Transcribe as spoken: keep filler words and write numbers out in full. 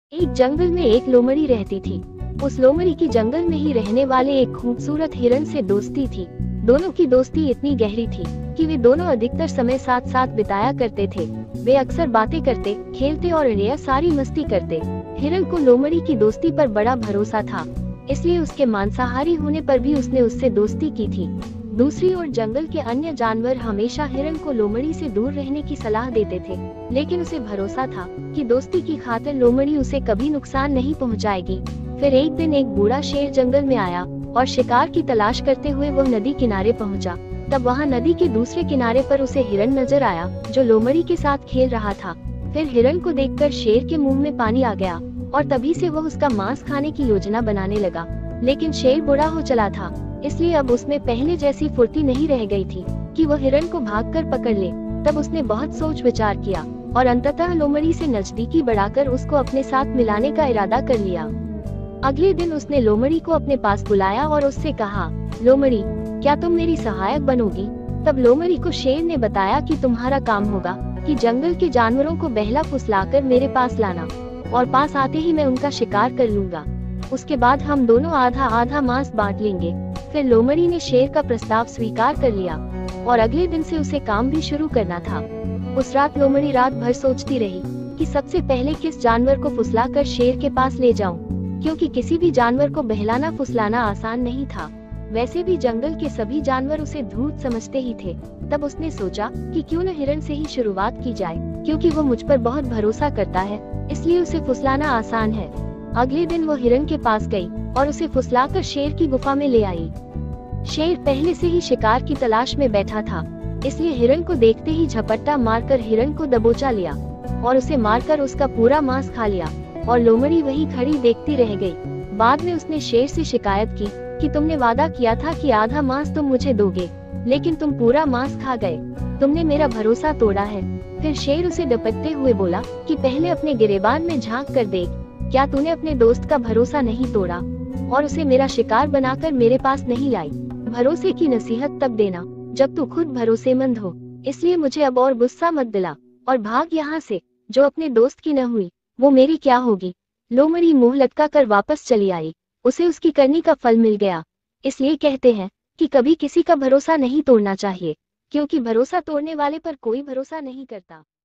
एक जंगल में एक लोमड़ी रहती थी। उस लोमड़ी की जंगल में ही रहने वाले एक खूबसूरत हिरन से दोस्ती थी। दोनों की दोस्ती इतनी गहरी थी कि वे दोनों अधिकतर समय साथ साथ बिताया करते थे। वे अक्सर बातें करते, खेलते और ढेर सारी मस्ती करते। हिरन को लोमड़ी की दोस्ती पर बड़ा भरोसा था, इसलिए उसके मांसाहारी होने पर भी उसने उससे दोस्ती की थी। दूसरी ओर जंगल के अन्य जानवर हमेशा हिरन को लोमड़ी से दूर रहने की सलाह देते थे, लेकिन उसे भरोसा था कि दोस्ती की खातिर लोमड़ी उसे कभी नुकसान नहीं पहुंचाएगी। फिर एक दिन एक बूढ़ा शेर जंगल में आया और शिकार की तलाश करते हुए वह नदी किनारे पहुंचा। तब वहां नदी के दूसरे किनारे पर उसे हिरन नजर आया जो लोमड़ी के साथ खेल रहा था। फिर हिरन को देखकर शेर के मुंह में पानी आ गया और तभी से वह उसका मांस खाने की योजना बनाने लगा। लेकिन शेर बूढ़ा हो चला था, इसलिए अब उसमें पहले जैसी फुर्ती नहीं रह गई थी कि वह हिरन को भागकर पकड़ ले। तब उसने बहुत सोच विचार किया और अंततः लोमड़ी से नजदीकी बढ़ाकर उसको अपने साथ मिलाने का इरादा कर लिया। अगले दिन उसने लोमड़ी को अपने पास बुलाया और उससे कहा, लोमड़ी, क्या तुम मेरी सहायक बनोगी? तब लोमड़ी को शेर ने बताया कि तुम्हारा काम होगा कि जंगल के जानवरों को बहला फुसलाकर मेरे पास लाना, और पास आते ही मैं उनका शिकार कर लूंगा। उसके बाद हम दोनों आधा आधा मांस बांट लेंगे। फिर लोमड़ी ने शेर का प्रस्ताव स्वीकार कर लिया और अगले दिन से उसे काम भी शुरू करना था। उस रात लोमड़ी रात भर सोचती रही कि सबसे पहले किस जानवर को फुसलाकर शेर के पास ले जाऊं, क्योंकि किसी भी जानवर को बहलाना फुसलाना आसान नहीं था। वैसे भी जंगल के सभी जानवर उसे धूर्त समझते ही थे। तब उसने सोचा कि क्यों न हिरन से ही शुरुआत की जाए, क्योंकि वो मुझ पर बहुत भरोसा करता है, इसलिए उसे फुसलाना आसान है। अगले दिन वो हिरन के पास गई और उसे फुसलाकर शेर की गुफा में ले आई। शेर पहले से ही शिकार की तलाश में बैठा था, इसलिए हिरन को देखते ही झपट्टा मारकर हिरन को दबोचा लिया और उसे मारकर उसका पूरा मांस खा लिया। और लोमड़ी वहीं खड़ी देखती रह गई। बाद में उसने शेर से शिकायत की कि तुमने वादा किया था कि आधा मांस तुम मुझे दोगे, लेकिन तुम पूरा मांस खा गए। तुमने मेरा भरोसा तोड़ा है। फिर शेर उसे डपटते हुए बोला कि पहले अपने गिरेबान में झांक कर देख, क्या तूने अपने दोस्त का भरोसा नहीं तोड़ा और उसे मेरा शिकार बनाकर मेरे पास नहीं लाई? भरोसे की नसीहत तब देना जब तू खुद भरोसेमंद हो, इसलिए मुझे अब और गुस्सा मत दिला और भाग यहाँ से। जो अपने दोस्त की न हुई वो मेरी क्या होगी? लोमड़ी मुंह लटका कर वापस चली आई। उसे उसकी करनी का फल मिल गया। इसलिए कहते हैं कि कभी किसी का भरोसा नहीं तोड़ना चाहिए, क्योंकि भरोसा तोड़ने वाले पर कोई भरोसा नहीं करता।